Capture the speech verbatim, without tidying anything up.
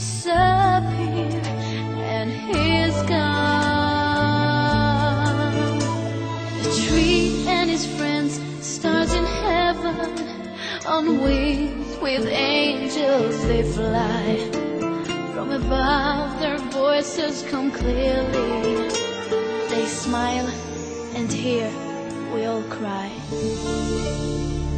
disappear, and he's gone. The tree and his friends, stars in heaven, on wings with angels they fly. From above their voices come clearly. They smile, and here we all cry.